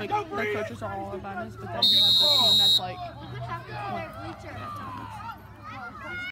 like the coaches are all albinos, but then you have the team that's like